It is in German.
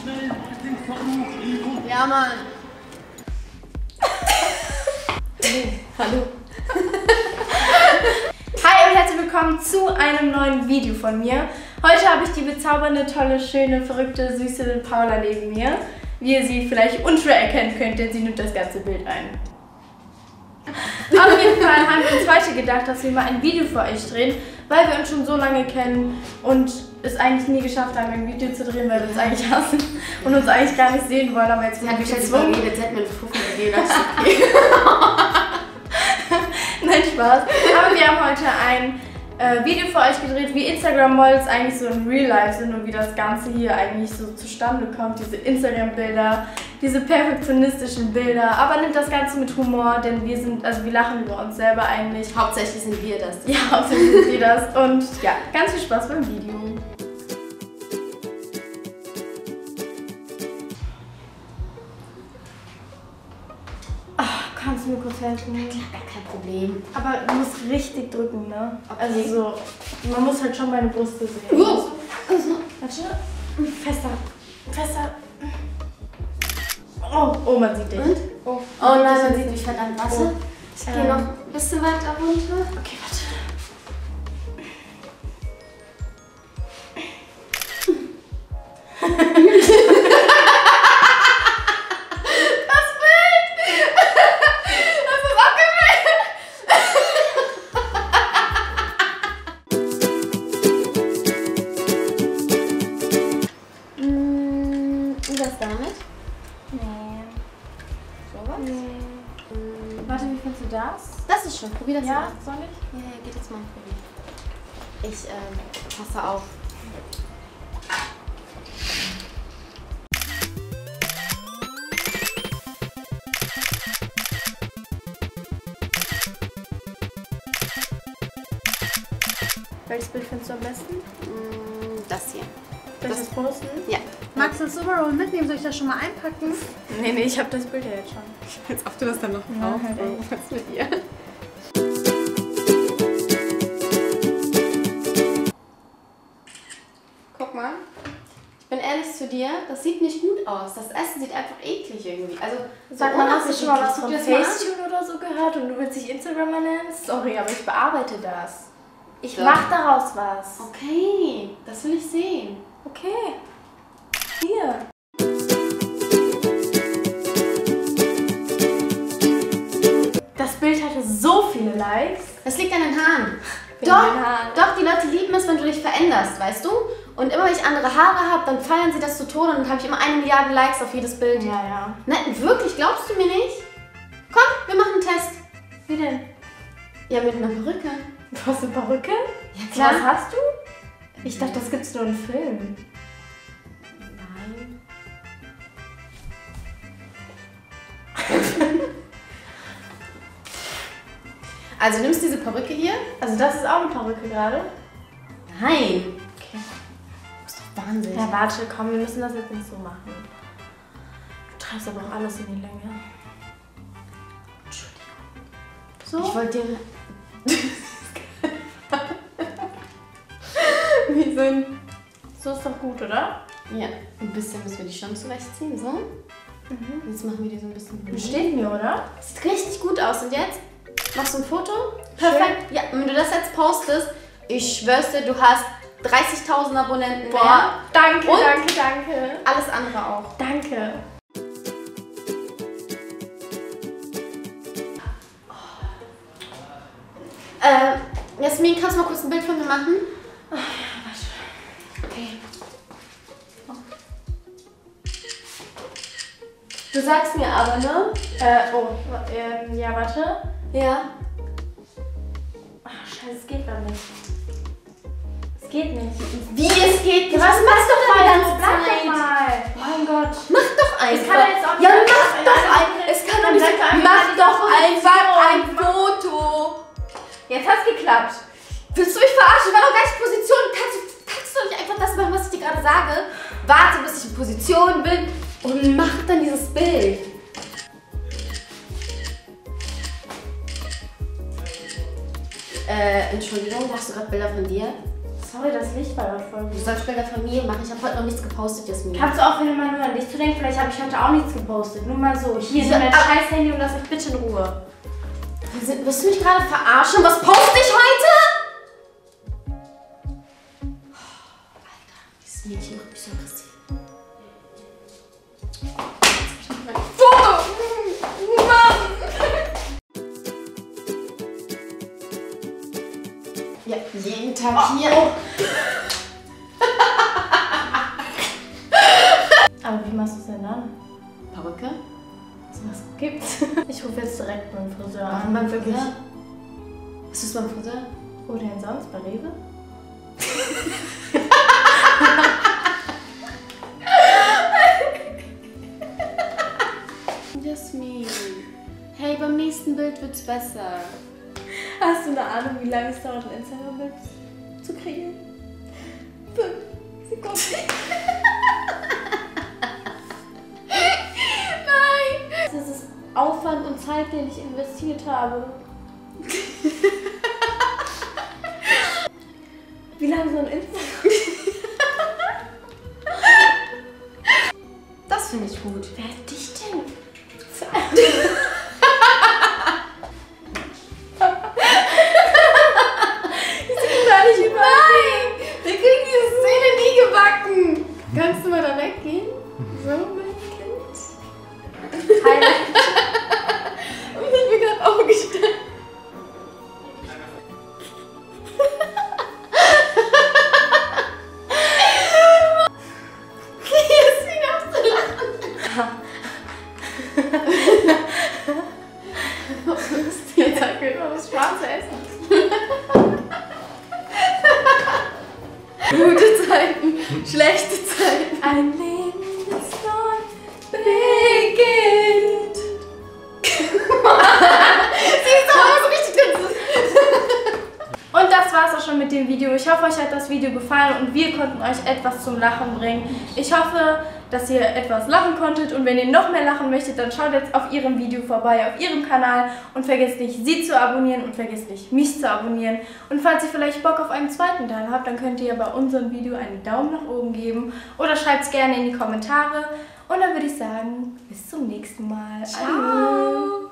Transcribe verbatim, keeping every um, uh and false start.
Ja, Mann. Hallo. Hi und herzlich willkommen zu einem neuen Video von mir. Heute habe ich die bezaubernde, tolle, schöne, verrückte, süße Paula neben mir. Wie ihr sie vielleicht unschwer erkennen könnt, denn sie nimmt das ganze Bild ein. Auf jeden Fall haben wir uns heute gedacht, dass wir mal ein Video für euch drehen, weil wir uns schon so lange kennen und es eigentlich nie geschafft haben, ein Video zu drehen, weil wir uns eigentlich hassen und uns eigentlich gar nicht sehen wollen, aber jetzt sind wir gezwungen. Jetzt hätten wir einen Fuffen gegeben, das ist okay. Nein, Spaß. Aber wir haben heute ein äh, Video für euch gedreht, wie Instagram-Models eigentlich so in Real Life sind und wie das Ganze hier eigentlich so zustande kommt, diese Instagram-Bilder, diese perfektionistischen Bilder, aber nimmt das Ganze mit Humor, denn wir sind, also wir lachen über uns selber eigentlich. Hauptsächlich sind wir das. Ja, hauptsächlich sind wir das und ja, ganz viel Spaß beim Video. Kannst du mir kurz helfen? Klar, kein Problem. Aber du musst richtig drücken, ne? Okay. Also so, man muss halt schon meine Brüste sehen. Uh. Also, warte. Fester. Fester. Oh, oh, man sieht dich. Und? Oh, oh nein, man sieht mich verdammt. Warte. Oh. Ich gehe ähm. noch ein bisschen weiter runter. Okay, warte. Warte, wie findest du das? Das ist schon. Probier das ja, mal. Soll ich? Ja, ja, geht jetzt mal probieren. Ich ähm, passe auf. Welches Bild findest du am besten? Das hier. Soll ich das posten? Ja. Magst du das Superroll mitnehmen? Soll ich das schon mal einpacken? Nee, nee, ich habe das Bild ja jetzt schon. Als ob du das dann noch brauchst. Ja, hey. Was ist mit ihr? Guck mal. Ich bin ehrlich zu dir, das sieht nicht gut aus. Das Essen sieht einfach eklig irgendwie. Also, sag mal, hast du schon mal was von Facetune oder so gehört und du willst dich Instagrammer nennen? Sorry, aber ich bearbeite das. Ich so. Mach daraus was. Okay, das will ich sehen. Okay. Hier. Das Bild hatte so viele Likes. Das liegt an den Haaren. Wegen Doch, den Haaren. doch, die Leute lieben es, wenn du dich veränderst, weißt du? Und immer wenn ich andere Haare habe, dann feiern sie das zu Tode und dann habe ich immer eine Milliarde Likes auf jedes Bild. Ja, ja. Nein, wirklich, glaubst du mir nicht? Komm, wir machen einen Test. Wie denn? Ja, mit einer Perücke. Du hast eine Perücke? Ja, klar. Was hast du? Ich dachte, das gibt's nur in Filmen. Nein. Also nimmst diese Perücke hier. Also das ist auch eine Perücke gerade? Nein. Okay. Das ist doch Wahnsinn. Ja, warte, komm, wir müssen das jetzt nicht so machen. Du treibst aber auch alles in die Länge. Entschuldigung. So? Ich wollte dir... Wie sind... So ist doch gut, oder? Ja. Ein bisschen müssen wir die schon zurechtziehen, so. Mhm. Jetzt machen wir die so ein bisschen... Steht mir, oder? Sieht richtig gut aus. Und jetzt? Machst du ein Foto? Perfekt. Schön. Ja, wenn du das jetzt postest, ich schwör's dir, du hast dreißigtausend Abonnenten Boah, mehr. Danke, und danke, danke. Alles andere auch. Danke. Äh, Jasmin, kannst du mal kurz ein Bild von mir machen? Oh, ja, warte. Okay. Oh. Du sagst mir aber, ne? Äh, oh, ähm, ja, warte. Ja. Ach, scheiße, es geht gar nicht. Es geht nicht. Wie, es geht nicht? Ja, was machst du doch mal? die ganze Bleib Zeit? doch mal. Mein Gott. Mach doch einfach. Es kann jetzt auch nicht ja, sein, mach dass doch eine einfach. Es kann doch nicht sein. Mach doch einfach ein Foto. Jetzt hat's geklappt. Willst du mich verarschen? War doch gleich Position. Kannst du, kannst du doch nicht einfach das machen, was ich dir gerade sage? Warte, bis ich in Position bin und mach dann dieses Bild. Äh, Entschuldigung, machst du gerade Bilder von dir? Sorry, das Licht war dort voll. Du sollst bei der Familie machen. Ich habe heute noch nichts gepostet, Jasmin. Kannst du auch, wenn du mal nur an dich zu denken, vielleicht habe ich heute auch nichts gepostet. Nur mal so. Hier ist Ja, mein aber- scheiß Handy und lass mich bitte in Ruhe. Willst du mich gerade verarschen? Was poste ich heute? Alter, dieses Mädchen macht mich so aggressiv. Foto! Mann! Ja, jeden Tag hier. Oh. Aber wie machst du es denn dann? Perücke? Was gibt's? Ich rufe jetzt direkt beim Friseur Ach, an. beim wirklich? Was ist beim Friseur? Wo denn sonst? Bei Rewe? Jasmin. Hey, beim nächsten Bild wird's besser. Hast du eine Ahnung, wie lange es dauert, ein Instagram-Bild zu kriegen? Fünf Sekunden. Nein! Das ist Aufwand und Zeit, den ich investiert habe. Wie lange so ein Instagram? Das finde ich gut. Wer hat dich denn? Nein! Wir kriegen diese Szene nie gebacken! Kannst du mal da weggehen? So, mein Kind. Highlight. Und ich bin gerade aufgestanden. Jasmin, auf zu lachen. Was ist jetzt? Sag mir mal was Spaß zu essen. Gute Zeiten, schlechte Zeiten. Ein Leben, das neu beginnt. Sie ist aber so richtig drin. Und das war's auch schon mit dem Video. Ich hoffe, euch hat das Video gefallen und wir konnten euch etwas zum Lachen bringen. Ich hoffe, dass ihr etwas lachen konntet und wenn ihr noch mehr lachen möchtet, dann schaut jetzt auf ihrem Video vorbei, auf ihrem Kanal und vergesst nicht, sie zu abonnieren und vergesst nicht, mich zu abonnieren. Und falls ihr vielleicht Bock auf einen zweiten Teil habt, dann könnt ihr bei unserem Video einen Daumen nach oben geben oder schreibt es gerne in die Kommentare. Und dann würde ich sagen, bis zum nächsten Mal. Ciao.